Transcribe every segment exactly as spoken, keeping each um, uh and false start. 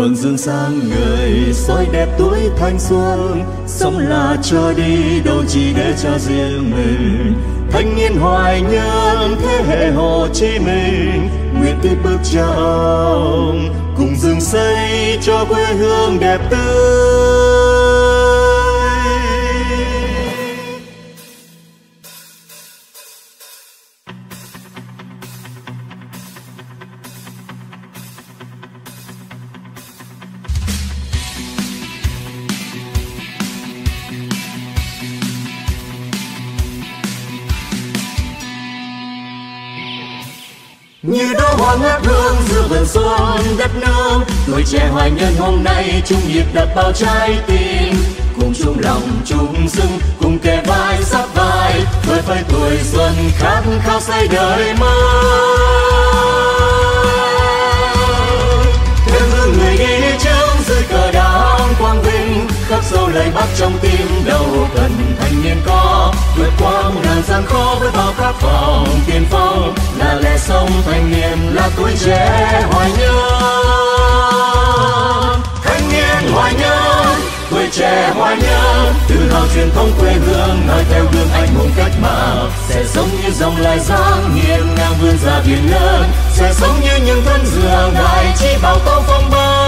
vầng dương sáng người soi đẹp tuổi thanh xuân, sống là cho đi đâu chỉ để cho riêng mình. Thanh niên hoài nhân thế hệ Hồ Chí Minh, nguyện tiếp bước cha ông cùng rừng xây cho quê hương đẹp tươi. Như đóa hoa ngát hương giữa vườn xuân đất nước, tuổi trẻ hoài nhân hôm nay chung nhịp đập bao trái tim, cùng chung lòng chung sức, cùng kề vai sát vai, phơi phới tuổi xuân khát khao xây đời mới. Thêm hương người đi trước dưới cờ đảng quang vinh, khắc sâu lời Bác trong tim đâu cần thanh niên có, vượt qua ngàn gian khó với bao khát vọng tiền phong, là lẽ sống thanh niên là tuổi trẻ hoài nhân. Thanh niên hoài nhân, tuổi trẻ hoài nhân, tự hào truyền thống quê hương, noi theo gương anh hùng cách mạng, sẽ sống như dòng lai giang nghiêng ngang vươn ra biển lớn, sẽ sống như những thân dừa ngài chi bao tố phong ba.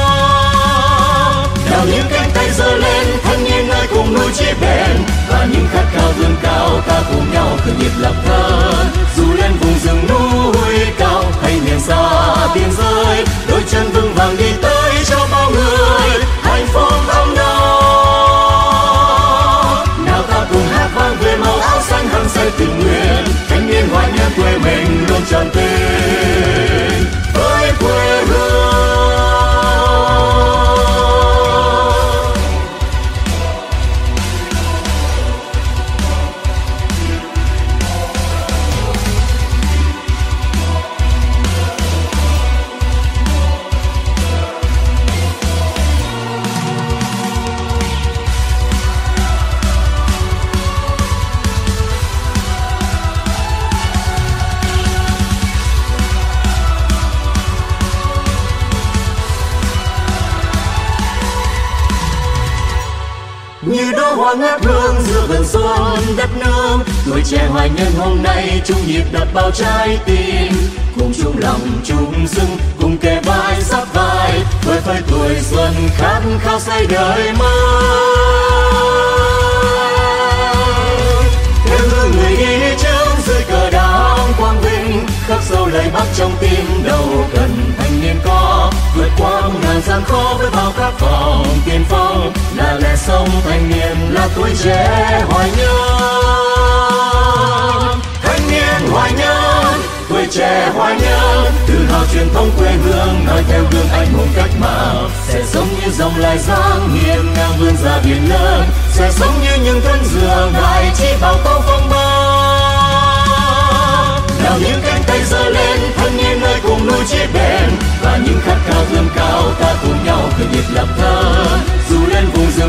Nào những cánh tay giơ lên, thanh niên ơi cùng nuôi chí bền, và những khát khao vươn cao, ta cùng nhau khởi nghiệp lập thân. Dù lên vùng rừng núi cao hay miền xa biên giới, đôi chân vững vàng đi tới cho bao người hạnh phúc ấm no. Nào ta cùng hát vang về màu áo xanh hăng say tình nguyện, thanh niên hoài nhân quê mình luôn tràn tình với quê hương. Như đóa hoa ngát hương giữa vườn xuân đất nước, tuổi trẻ hoài nhân hôm nay chung nhịp đập bao trái tim, cùng chung lòng chung sức, cùng kề vai sát vai, phơi phới tuổi xuân khát khao xây đời mới. Thêm hương người đi trước dưới cờ đảng quang vinh, khắc sâu lời Bác trong tim đâu cần thanh niên có, vượt qua ngàn gian khó với bao khát vọng tiền phong, là lẽ sống thanh niên là tuổi trẻ hoài nhân. Thanh niên hoài nhân, tuổi trẻ hoài nhân, tự hào truyền thống quê hương, noi theo gương anh hùng cách mạng, sẽ sống như dòng lai giang nghiêng ngang vươn ra biển lớn, sẽ sống như những thân dừa ngài chi bao tố phong ba. Nào những cánh tay giơ lên, thanh niên ơi cùng nuôi chí bền, và những khát khao vươn cao, ta cùng nhau khởi nghiệp lập thân. Dù lên vùng rừng